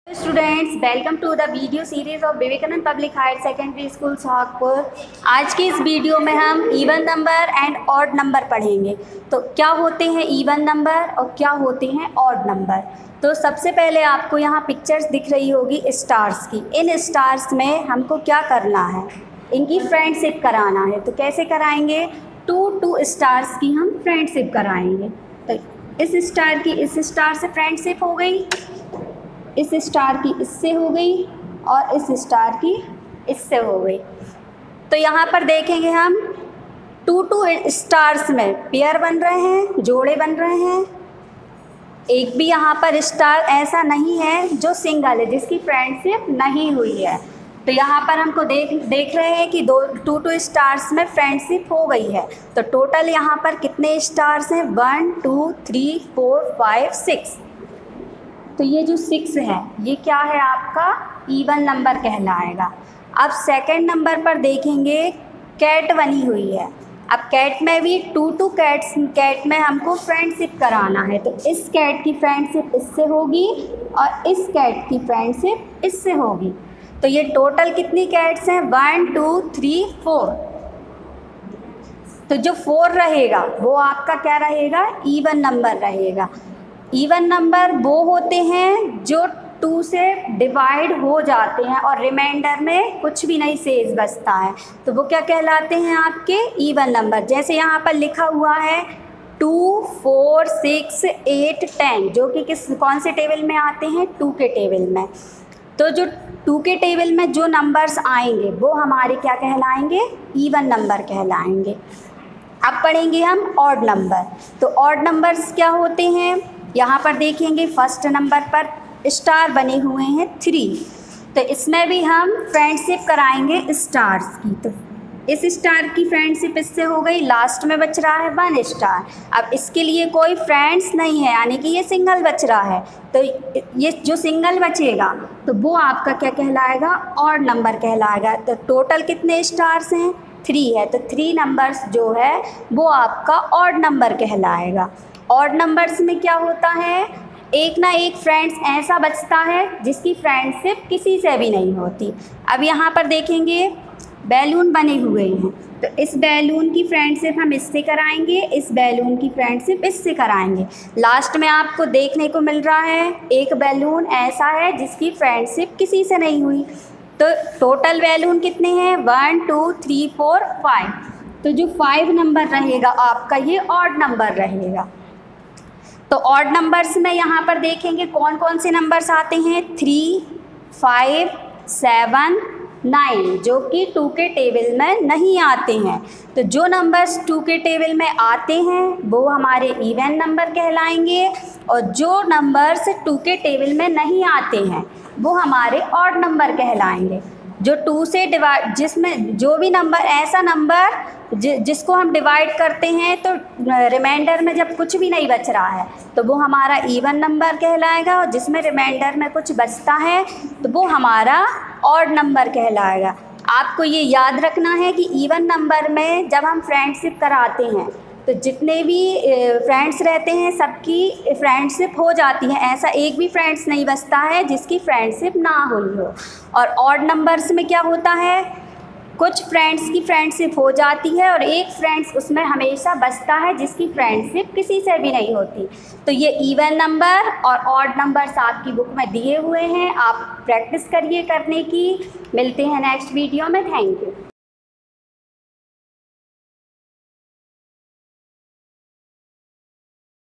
Students, welcome to the video series of Vivekanand public higher secondary school Sohagpur. आज की इस video में हम even number and odd number पढ़ेंगे। तो क्या होते हैं इवन नंबर और क्या होते हैं ऑड नंबर। तो सबसे पहले आपको यहाँ पिक्चर्स दिख रही होगी स्टार्स की। इन स्टार्स में हमको क्या करना है, इनकी फ्रेंडशिप कराना है। तो कैसे कराएंगे, टू स्टार्स की हम फ्रेंडशिप कराएंगे। तो इस स्टार की इस स्टार से फ्रेंडशिप हो गई, इस स्टार की इससे हो गई और इस स्टार की इससे हो गई। तो यहाँ पर देखेंगे हम टू स्टार्स में पेयर बन रहे हैं, जोड़े बन रहे हैं। एक भी यहाँ पर स्टार ऐसा नहीं है जो सिंगल है, जिसकी फ्रेंडशिप नहीं हुई है। तो यहाँ पर हमको देख रहे हैं कि टू स्टार्स में फ्रेंडशिप हो गई है। तो टोटल यहाँ पर कितने स्टार्स हैं, 1 2 3 4 5 6। तो ये जो 6 है ये क्या है, आपका इवन नंबर कहलाएगा। अब सेकंड नंबर पर देखेंगे कैट बनी हुई है। अब कैट में भी टू कैट में हमको फ्रेंडशिप कराना है। तो इस कैट की फ्रेंडशिप इससे होगी और इस कैट की फ्रेंडशिप इससे होगी। तो ये टोटल कितनी कैट्स हैं, 1 2 3 4। तो जो 4 रहेगा वो आपका क्या रहेगा, इवन नंबर रहेगा। इवन नंबर वो होते हैं जो 2 से डिवाइड हो जाते हैं और रिमाइंडर में कुछ भी नहीं शेष बचता है। तो वो क्या कहलाते हैं, आपके इवन नंबर। जैसे यहाँ पर लिखा हुआ है 2 4 6 8 10, जो कि कौन से टेबल में आते हैं, 2 के टेबल में। तो जो 2 के टेबल में जो नंबर्स आएंगे वो हमारे क्या कहलाएंगे, इवन नंबर कहलाएंगे। अब पढ़ेंगे हम ऑड नंबर। तो ऑड नंबर्स क्या होते हैं, यहाँ पर देखेंगे फर्स्ट नंबर पर स्टार बने हुए हैं 3। तो इसमें भी हम फ्रेंडशिप कराएंगे स्टार्स की। तो इस स्टार की फ्रेंडशिप इससे हो गई, लास्ट में बच रहा है 1 स्टार। अब इसके लिए कोई फ्रेंड्स नहीं है, यानी कि ये सिंगल बच रहा है। तो ये जो सिंगल बचेगा तो वो आपका क्या कहलाएगा, ऑड नंबर कहलाएगा। तो टोटल कितने स्टार्स हैं, 3 है। तो 3 नंबर्स जो है वो आपका ऑड नंबर कहलाएगा। ऑड नंबर्स में क्या होता है, एक ना एक फ्रेंड्स ऐसा बचता है जिसकी फ्रेंडशिप किसी से भी नहीं होती। अब यहाँ पर देखेंगे बैलून बने हुए हैं। तो इस बैलून की फ्रेंडशिप हम इससे कराएंगे, इस बैलून की फ्रेंडशिप इससे कराएंगे। लास्ट में आपको देखने को मिल रहा है एक बैलून ऐसा है जिसकी फ्रेंडशिप किसी से नहीं हुई। तो टोटल बैलून कितने हैं, 1 2 3 4 5। तो जो 5 नंबर रहेगा आपका ये ऑड नंबर रहेगा। तो ऑड नंबर्स में यहाँ पर देखेंगे कौन कौन से नंबर्स आते हैं, 3 5 7 9, जो कि 2 के टेबल में नहीं आते हैं। तो जो नंबर्स 2 के टेबल में आते हैं वो हमारे इवन नंबर कहलाएंगे, और जो नंबर्स 2 के टेबल में नहीं आते हैं वो हमारे ऑड नंबर कहलाएंगे। जो 2 से डिवाइड, जिसमें जो भी नंबर ऐसा नंबर जिसको हम डिवाइड करते हैं तो रिमाइंडर में जब कुछ भी नहीं बच रहा है तो वो हमारा इवन नंबर कहलाएगा, और जिसमें रिमाइंडर में कुछ बचता है तो वो हमारा ऑड नंबर कहलाएगा। आपको ये याद रखना है कि इवन नंबर में जब हम फ्रेंडशिप कराते हैं तो जितने भी फ्रेंड्स रहते हैं सबकी फ्रेंडशिप हो जाती है। ऐसा एक भी फ्रेंड्स नहीं बचता है जिसकी फ्रेंडशिप ना हुई हो। और ऑड नंबर्स में क्या होता है, कुछ फ्रेंड्स की फ्रेंडशिप हो जाती है और एक फ्रेंड्स उसमें हमेशा बचता है जिसकी फ्रेंडशिप किसी से भी नहीं होती। तो ये इवन नंबर और ऑड नंबर्स आपकी बुक में दिए हुए हैं, आप प्रैक्टिस करिए करने की। मिलते हैं नेक्स्ट वीडियो में। Thank you.